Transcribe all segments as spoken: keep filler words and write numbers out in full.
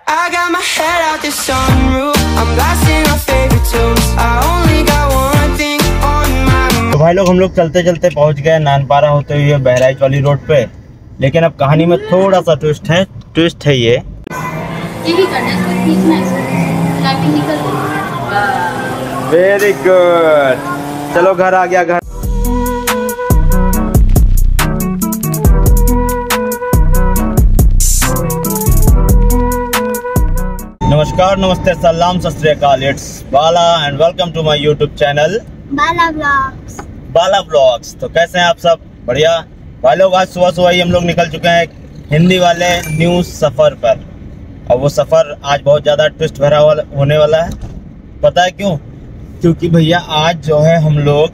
I got my head out the sunroof. I'm blasting our favorite tunes. I only got one thing on my mind. तो भाई लोग हम लोग चलते चलते पहुंच गए नानपारा होते हुए बहराइच वाली रोड पे। लेकिन अब कहानी में थोड़ा सा ट्विस्ट है ट्विस्ट है ये वेरी गुड। चलो घर आ गया घर। नमस्कार नमस्ते सलाम Sat Shri Akal. It's Bala and welcome to my YouTube channel Bala blogs. Bala blogs. तो कैसे हैं आप सब? बढ़िया भाई लोग। आज सुबह सुबह ही हम लोग निकल चुके हैं हिंदी वाले न्यूज़ सफ़र पर। और वो सफ़र आज बहुत ज़्यादा ट्विस्ट भरा वाला होने वाला है। पता है क्यों? क्योंकि भैया आज जो है हम लोग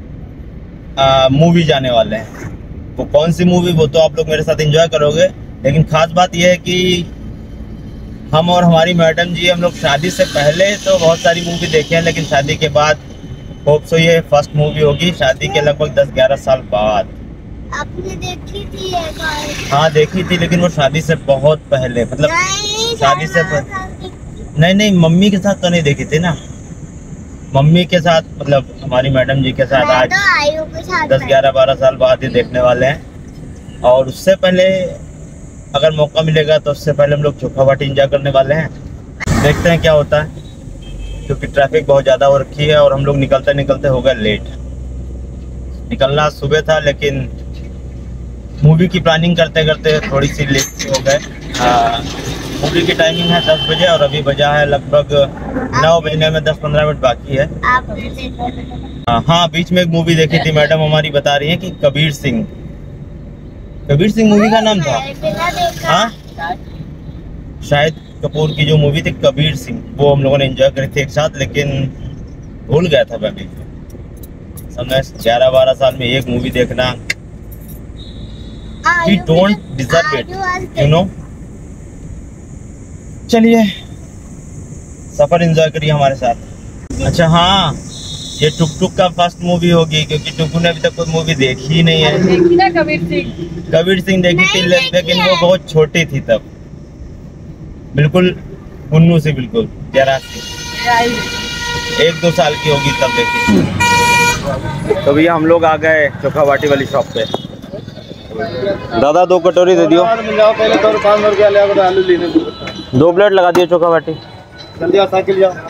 मूवी जाने वाले हैं। वो कौन सी मूवी वो तो आप लोग मेरे साथ एंजॉय करोगे। लेकिन ख़ास बात यह है कि हम और हमारी मैडम जी हम लोग शादी से पहले तो बहुत सारी मूवी देखे हैं, लेकिन शादी के बाद होप सो ये फर्स्ट मूवी होगी शादी के लगभग दस ग्यारह साल बाद। आपने देखी थी? हाँ देखी थी, लेकिन वो शादी से बहुत पहले, मतलब शादी से पहले। नहीं नहीं मम्मी के साथ तो नहीं देखी थी ना। मम्मी के साथ मतलब हमारी मैडम जी के साथ आज दस ग्यारह बारह साल बाद ही देखने वाले हैं। और उससे पहले अगर मौका मिलेगा तो उससे पहले हम लोग चोखा बाटी एंजॉय करने वाले हैं। देखते हैं क्या होता है, क्योंकि ट्रैफिक बहुत ज़्यादा हो रखी है और हम लोग निकलते निकलते हो गए लेट। निकलना सुबह था लेकिन मूवी की प्लानिंग करते करते थोड़ी सी लेट हो गए। मूवी की टाइमिंग है दस बजे और अभी बजा है लगभग नौ बजने में दस पंद्रह मिनट बाकी है। आ, हाँ बीच में एक मूवी देखी थी, मैडम हमारी बता रही है कि कबीर सिंह। कबीर सिंह मूवी का नाम था। हाँ शायद कपूर की जो मूवी थी कबीर सिंह, वो हम लोगों ने एंजॉय करी थी एक साथ, लेकिन भूल गया था मैं भी। समय ग्यारह बारह साल में एक मूवी देखना, we don't deserve it, you know। चलिए सफर एंजॉय करिए हमारे साथ। अच्छा हाँ, ये टुक टुक का फर्स्ट मूवी होगी, क्योंकि टुकू ने अभी तक कोई मूवी देखी ही नहीं है। देखी ना कबीर सिंह? कबीर सिंह देखी थी, लेकिन वो बहुत छोटी थी तब, बिल्कुल उन्नू से, बिल्कुल जरा सी एक दो साल की होगी तब देखी। तो भैया हम लोग आ गए चोखा बाटी वाली शॉप पे। दादा दो कटोरी दे दियो। पहले तो पाँच सौ रुपया ले आलू लेने दो प्लेट लगा दियो चोखा बाटी। जल्दी आ साइकिल जाओ।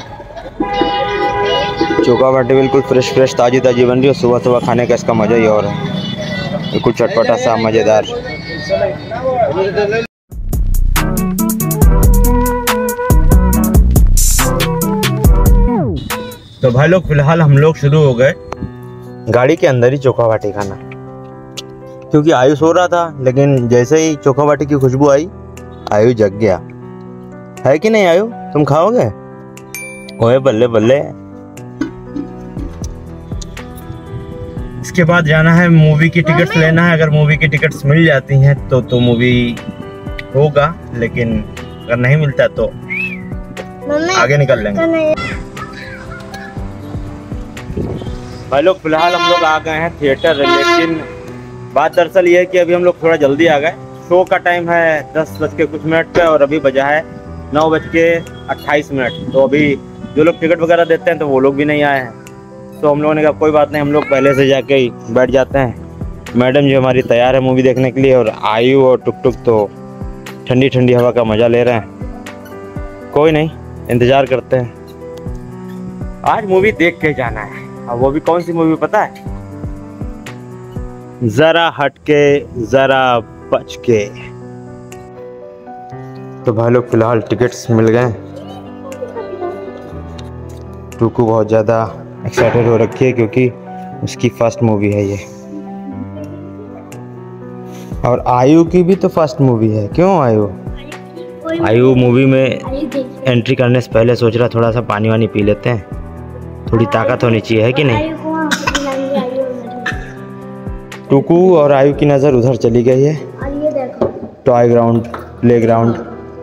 चोखा बाटी बिल्कुल फ्रेश फ्रेश ताज़ी ताज़ी बन रही है। सुबह सुबह खाने का इसका मज़ा ही और है, बिल्कुल चटपटा सा मज़ेदार। तो भाई लोग फिलहाल हम लोग शुरू हो गए गाड़ी के अंदर ही चोखा बाटी खाना, क्योंकि आयु सो रहा था। लेकिन जैसे ही चोखा बाटी की खुशबू आई आयु जग गया। है कि नहीं आयु? तुम खाओगे? ओए बल्ले बल्ले। इसके बाद जाना है मूवी की टिकट्स लेना है। अगर मूवी की टिकट्स मिल जाती हैं तो तो मूवी होगा, लेकिन अगर नहीं मिलता तो आगे निकल लेंगे। भाई लोग फिलहाल हम लोग आ गए हैं थिएटर, लेकिन बात दरअसल ये है कि अभी हम लोग थोड़ा जल्दी आ गए। शो का टाइम है दस बज के कुछ मिनट पे और अभी बजा है नौ बज के अट्ठाईस मिनट। तो अभी जो लोग टिकट वगैरह देते हैं तो वो लोग भी नहीं आए हैं। तो हम लोगों ने कहा कोई बात नहीं, हम लोग पहले से जाके ही बैठ जाते हैं। मैडम जी हमारी तैयार है मूवी देखने के लिए, और आयु और टुक टुक तो ठंडी ठंडी हवा का मज़ा ले रहे हैं। कोई नहीं, इंतज़ार करते हैं। आज मूवी देख के जाना है। और वो भी कौन सी मूवी पता है? जरा हटके जरा बच के। तो भाई लोग फिलहाल टिकट्स मिल गए। टुकू बहुत ज़्यादा एक्साइटेड हो रखी है क्योंकि उसकी फर्स्ट मूवी है ये, और आयु की भी तो फर्स्ट मूवी है। क्यों आयु? आयु मूवी में एंट्री करने से पहले सोच रहा थोड़ा सा पानी वानी पी लेते हैं, थोड़ी ताकत होनी चाहिए, है कि नहीं? टुकू और आयु की नज़र उधर चली गई है, टॉय ग्राउंड, प्ले ग्राउंड।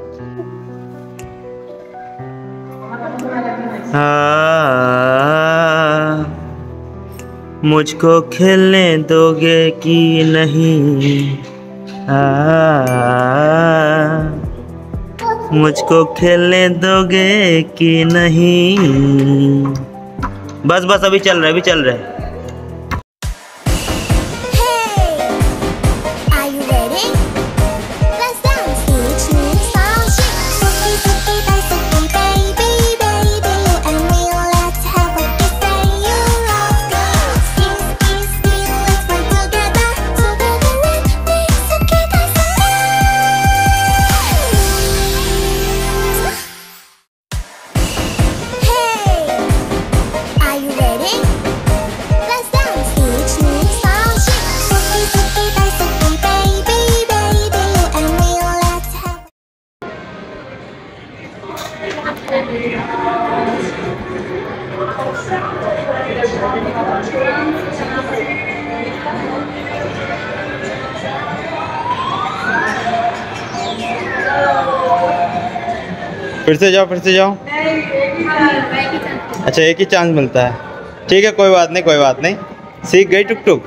मुझको खेलने दोगे कि नहीं? आ, मुझको खेलने दोगे कि नहीं। बस बस अभी चल रहा है, अभी चल रहा है। फिर से जाओ, फिर से जाओ। अच्छा, एक ही चांस मिलता है। ठीक है, कोई बात नहीं, कोई बात नहीं। सीख गई टुक टुक।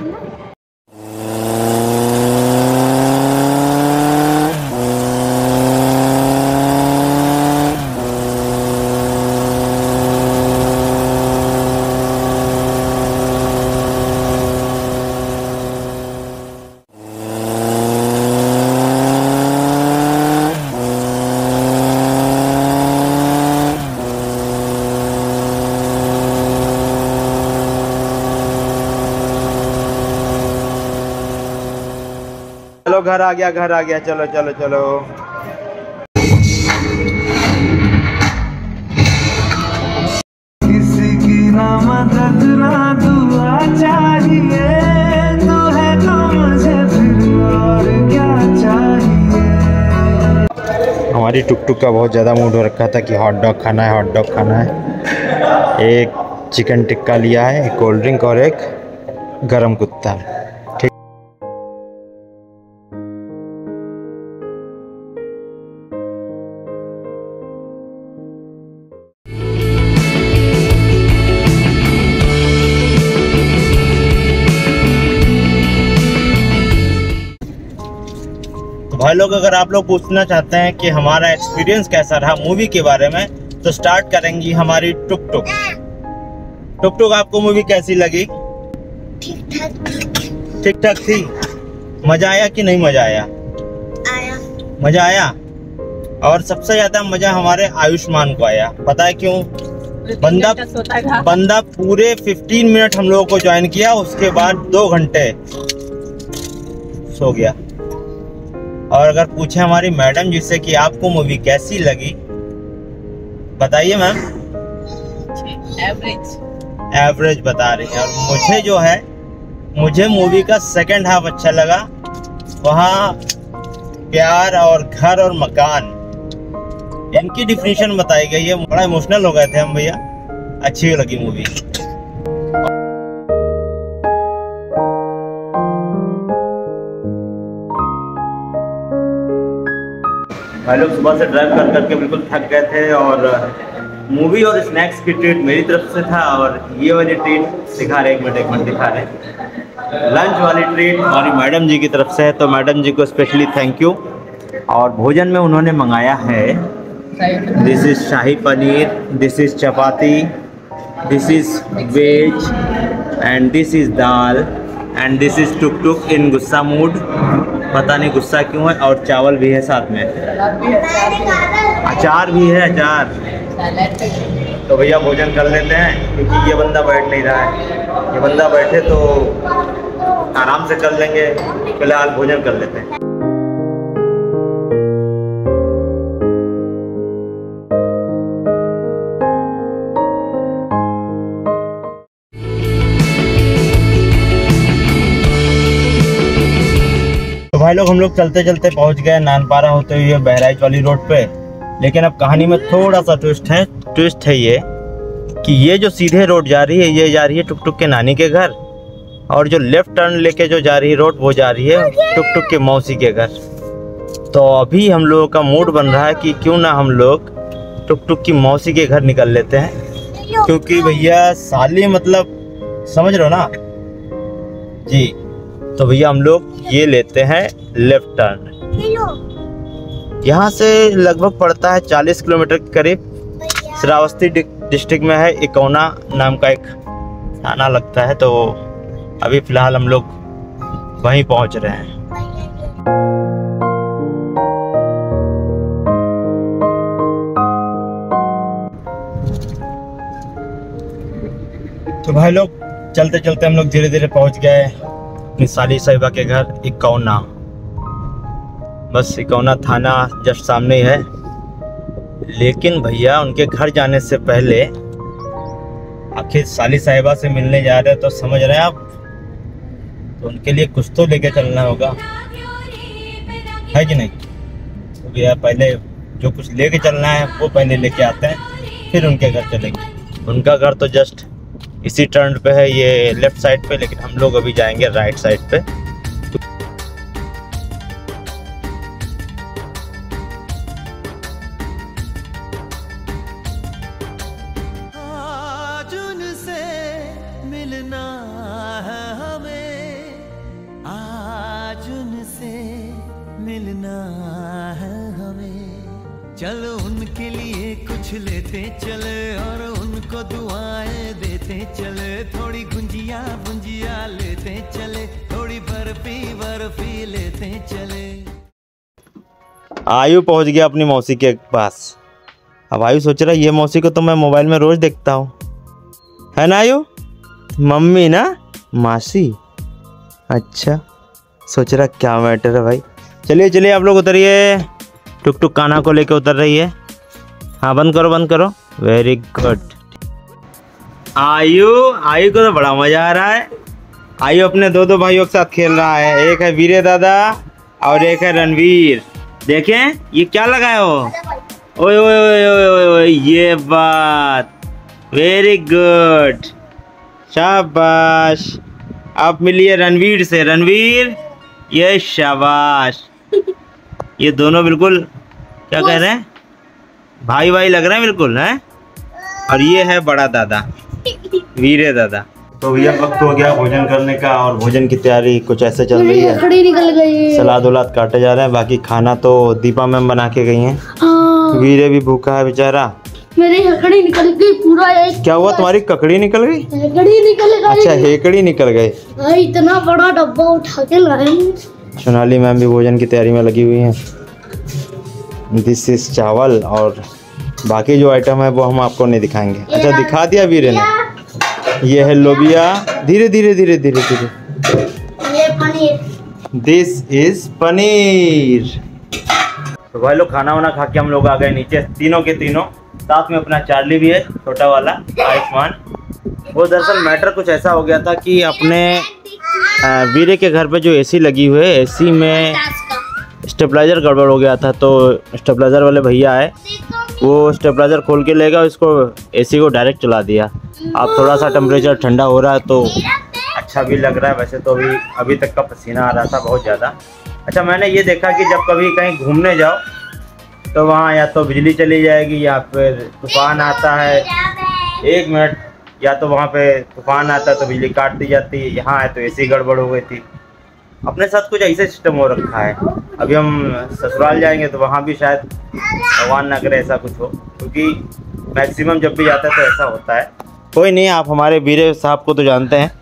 चलो घर आ गया, घर आ गया। चलो चलो चलो। किसी की ना मदद ना दुआ चाहिए, तू है तो मुझे फिर और क्या चाहिए। हमारी टुक टुक का बहुत ज़्यादा मूड हो रखा था कि हॉट डॉग खाना है, हॉट डॉग खाना है। एक चिकन टिक्का लिया है, एक कोल्ड ड्रिंक और एक गरम कुत्ता। भाई लोग, अगर आप लोग पूछना चाहते हैं कि हमारा एक्सपीरियंस कैसा रहा मूवी के बारे में, तो स्टार्ट करेंगी हमारी टुक टुक। टुक टुक, आपको मूवी कैसी लगी? ठीक ठाक ठीक ठाक थी। मजा आया कि नहीं मजा आया? आया। मजा आया। और सबसे ज्यादा मजा हमारे आयुष्मान को आया। पता है क्यों? बंदा बंदा पूरे पंद्रह मिनट हम लोगों को ज्वाइन किया, उसके बाद दो घंटे सो गया। और अगर पूछे हमारी मैडम जिससे कि आपको मूवी कैसी लगी, बताइए मैम। एवरेज एवरेज बता रही है। और मुझे जो है, मुझे मूवी का सेकंड हाफ अच्छा लगा। वहाँ प्यार और घर और मकान, इनकी डिफिनीशन बताई गई है। बड़ा इमोशनल हो गए थे हम भैया। अच्छी लगी मूवी। भाई लोग सुबह से ड्राइव कर करके बिल्कुल थक गए थे, और मूवी और स्नैक्स की ट्रीट मेरी तरफ से था, और ये वाली ट्रीट दिखा रहे, एक मिनट एक मिनट दिखा रहे, लंच वाली ट्रीट हमारी मैडम जी की तरफ से है। तो मैडम जी को स्पेशली थैंक यू। और भोजन में उन्होंने मंगाया है, this is shahi paneer, this is chapati, this is veg, and this is dal, and this is Tuk Tuk in gussa mood. पता नहीं गुस्सा क्यों है। और चावल भी है साथ में, अचार भी है, अचार। तो भैया भोजन कर लेते हैं, क्योंकि ये बंदा बैठ नहीं रहा है। ये बंदा बैठे तो आराम से कर लेंगे। फिलहाल भोजन कर लेते हैं। भाई लोग, हम लोग चलते चलते पहुंच गए नानपारा होते हुए बहराइच वाली रोड पे। लेकिन अब कहानी में थोड़ा सा ट्विस्ट है। ट्विस्ट है ये कि ये जो सीधे रोड जा रही है, ये जा रही है टुक टुक के नानी के घर, और जो लेफ्ट टर्न लेके जो जा रही है रोड, वो जा रही है टुक टुक के मौसी के घर। तो अभी हम लोगों का मूड बन रहा है कि क्यों ना हम लोग टुक टुक की मौसी के घर निकल लेते हैं, क्योंकि भैया साली मतलब समझ रहे हो ना जी। तो भैया हम लोग ये लेते हैं लेफ्ट टर्न। यहाँ से लगभग पड़ता है चालीस किलोमीटर के करीब। श्रावस्ती डिस्ट्रिक्ट में है, इकौना नाम का एक थाना लगता है। तो अभी फ़िलहाल हम लोग वहीं पहुँच रहे हैं। तो भाई लोग चलते चलते हम लोग धीरे धीरे पहुंच गए अपनी साली साहिबा के घर इकौना। बस इकौना थाना जस्ट सामने ही है। लेकिन भैया उनके घर जाने से पहले आखिर साली साहिबा से मिलने जा रहे हैं, तो समझ रहे हैं आप, तो उनके लिए कुछ तो लेके चलना होगा, है कि नहीं? तो भैया पहले जो कुछ लेके चलना है वो पहले लेके आते हैं, फिर उनके घर चलेंगे। उनका घर तो जस्ट इसी टर्न पे है, ये लेफ्ट साइड पे, लेकिन हम लोग अभी जाएंगे राइट साइड पे। आज उनसे मिलना है हमें, आज उनसे मिलना है हमें। चलो उनके लिए कुछ लेते चले और उनको दुआएं देते चले। थोड़ी गुंजिया गुंजिया लेते चले, थोड़ी बर्फी बर्फी लेते चले। आयु पहुंच गया अपनी मौसी के पास। अब आयु सोच रहा है ये मौसी को तो मैं मोबाइल में रोज देखता हूँ, है ना आयु? मम्मी ना मासी, अच्छा सोच रहा क्या मैटर है भाई। चलिए चलिए आप लोग उतरिए, टुक टुक कान्हा को लेके उतर रही है। हाँ बंद करो बंद करो, वेरी गुड। आयु आयु को तो बड़ा मजा आ रहा है। आयु अपने दो दो भाइयों के साथ खेल रहा है, एक है वीरे दादा और एक है रणवीर। देखें ये क्या लगाए हो, ओए ओए ओए ओए ओए, ये बात, वेरी गुड, शाबाश। आप मिलिए रणवीर से, रणवीर ये शाबाश। ये दोनों बिल्कुल क्या कह रहे हैं, भाई भाई लग रहे हैं बिल्कुल, हैं? और ये है बड़ा दादा वीरे दादा। तो भैया वक्त हो गया भोजन करने का, और भोजन की तैयारी कुछ ऐसे चल रही है। खड़ी निकल गई, सलाद उलाद काटे जा रहे हैं। बाकी खाना तो दीपा मैम बना के गई हैं। वीरे भी भूखा है बेचारा। मेरी हकड़ी निकल गई पूरा। एक क्या हुआ, तुम्हारी ककड़ी निकल गई? हेकड़ी निकल गई। अच्छा हेकड़ी निकल गई। भाई इतना बड़ा डब्बा उठा के लाए। सोनाली मैम भी भोजन की तैयारी में लगी हुई हैं। दिस इज चावल, और बाकी जो आइटम है वो हम आपको नहीं दिखाएंगे। अच्छा दिखा दिया वीरे ने। ये है लोबिया, धीरे धीरे धीरे धीरे धीरे। ये पनीर, दिस इज पनीर। तो भाई लोग खाना वाना खा के हम लोग आ गए नीचे, तीनों के तीनों। साथ में अपना चार्ली भी है, छोटा वाला आयुष्मान। वो दरअसल मैटर कुछ ऐसा हो गया था कि अपने वीरे के घर पे जो एसी लगी हुई है, एसी में स्टेबलाइजर गड़बड़ हो गया था। तो स्टेबलाइजर वाले भैया आए, वो स्टेबलाइजर खोल के ले गया, इसको एसी को डायरेक्ट चला दिया। अब थोड़ा सा टेम्परेचर ठंडा हो रहा है तो अच्छा भी लग रहा है। वैसे तो अभी अभी तक का पसीना आ रहा था बहुत ज़्यादा। अच्छा मैंने ये देखा कि जब कभी कहीं घूमने जाओ तो वहाँ या तो बिजली चली जाएगी या फिर तूफान आता है, एक मिनट, या तो वहाँ पे तूफान आता है तो बिजली काट दी जाती है। यहाँ है तो एसी गड़बड़ हो गई थी। अपने साथ कुछ ऐसे सिस्टम हो रखा है। अभी हम ससुराल जाएंगे तो वहाँ भी शायद भगवान ना करे ऐसा कुछ हो, क्योंकि मैक्सिमम जब भी जाता है तो ऐसा होता है। कोई नहीं, आप हमारे वीरे साहब को तो जानते हैं।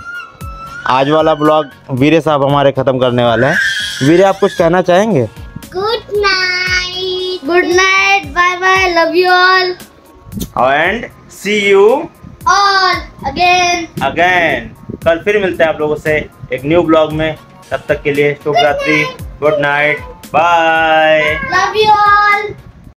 आज वाला ब्लॉग वीरे साहब हमारे ख़त्म करने वाले हैं। वीरे आप कुछ कहना चाहेंगे? Good night, good night, bye bye, love you all, and see you all again again. कल फिर मिलते हैं आप लोगों से एक न्यू ब्लॉग में। तब तक के लिए शुभ रात्रि, good night, bye, love you all.